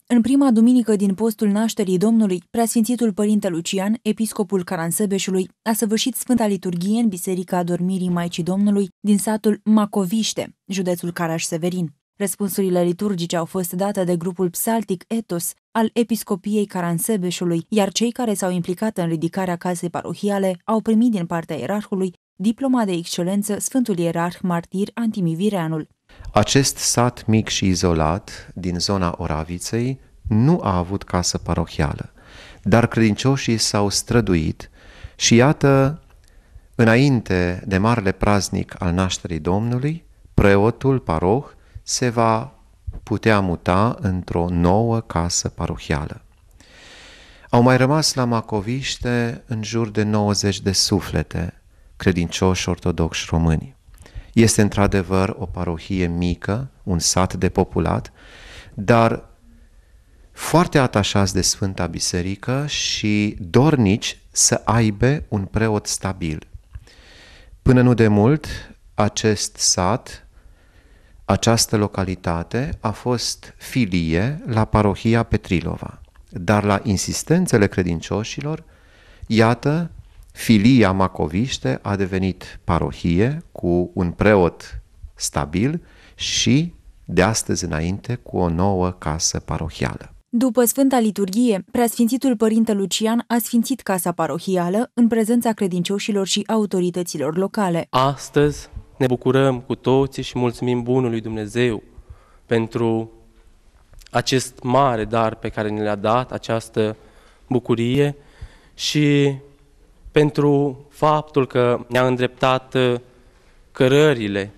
În prima duminică din postul nașterii Domnului, preasfințitul părinte Lucian, episcopul Caransebeșului, a săvârșit Sfânta Liturghie în Biserica Adormirii Maicii Domnului din satul Macoviște, județul Caraș-Severin. Răspunsurile liturgice au fost date de grupul psaltic Etos al Episcopiei Caransebeșului, iar cei care s-au implicat în ridicarea casei parohiale au primit din partea ierarhului diploma de excelență Sfântul Ierarh Martir Antimivireanul. Acest sat mic și izolat din zona Oraviței nu a avut casă parohială, dar credincioșii s-au străduit și iată, înainte de marele praznic al nașterii Domnului, preotul paroh se va putea muta într-o nouă casă parohială. Au mai rămas la Macoviște în jur de 90 de suflete credincioși ortodoxi români. Este într-adevăr o parohie mică, un sat depopulat, dar foarte atașați de Sfânta Biserică și dornici să aibă un preot stabil. Până nu de mult, acest sat, această localitate a fost filie la parohia Petrilova, dar la insistențele credincioșilor, iată, filia Macoviște a devenit parohie cu un preot stabil și, de astăzi înainte, cu o nouă casă parohială. După Sfânta Liturghie, preasfințitul părinte Lucian a sfințit casa parohială în prezența credincioșilor și autorităților locale. Astăzi ne bucurăm cu toții și mulțumim bunului Dumnezeu pentru acest mare dar pe care ne l-a dat, această bucurie și pentru faptul că ne-a îndreptat cărările,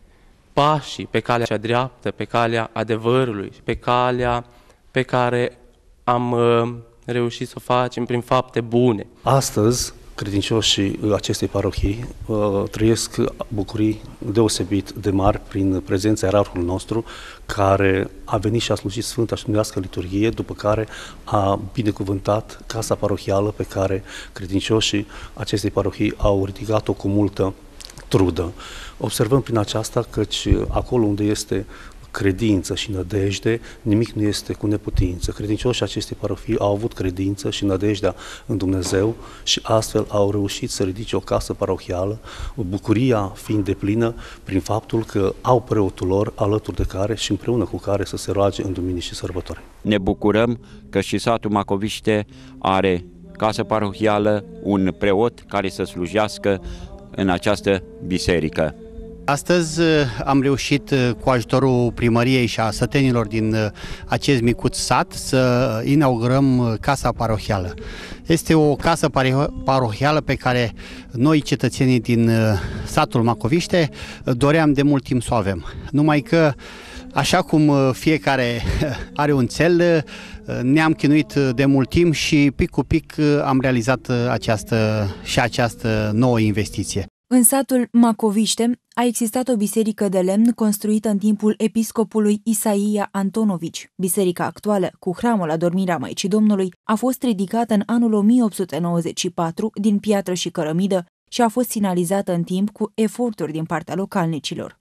pașii pe calea cea dreaptă, pe calea adevărului, pe calea pe care am reușit să o facem prin fapte bune. Astăzi, credincioșii acestei parohii trăiesc bucurii deosebit de mari prin prezența ierarhului nostru, care a venit și a slujit Sfânta și Dumnezească Liturghie, după care a binecuvântat casa parohială pe care credincioșii acestei parohii au ridicat-o cu multă trudă. Observăm prin aceasta căci acolo unde este credință și nădejde, nimic nu este cu neputință. Credincioșii acestei parohii au avut credință și nădejdea în Dumnezeu și astfel au reușit să ridice o casă parohială, bucuria fiind deplină prin faptul că au preotul lor alături de care și împreună cu care să se roage în duminici și sărbători. Ne bucurăm că și satul Macoviște are casă parohială, un preot care să slujească în această biserică. Astăzi am reușit, cu ajutorul primăriei și a sătenilor din acest micuț sat, să inaugurăm casa parohială. Este o casă parohială pe care noi, cetățenii din satul Macoviște, doream de mult timp să o avem. Numai că, așa cum fiecare are un cel, ne-am chinuit de mult timp și pic cu pic am realizat această nouă investiție. În satul Macoviște a existat o biserică de lemn construită în timpul episcopului Isaia Antonovici. Biserica actuală, cu hramul Adormirea Maicii Domnului, a fost ridicată în anul 1894 din piatră și cărămidă și a fost finalizată în timp cu eforturi din partea localnicilor.